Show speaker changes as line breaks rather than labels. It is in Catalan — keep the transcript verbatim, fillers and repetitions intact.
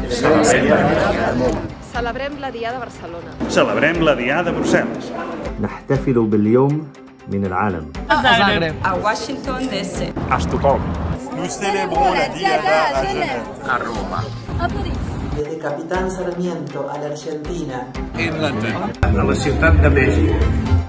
Celebrem la Diada de Barcelona.
Celebrem la Diada de Brussel·les.
نحتفل باليوم من العالم.
A Washington D C.
A Estocolm.
Nous célébrons la Diada à Genève.
A Roma.
A París.
Desde Capitán Sarmiento a la Argentina.
In London.
A la ciutat de Mèxic.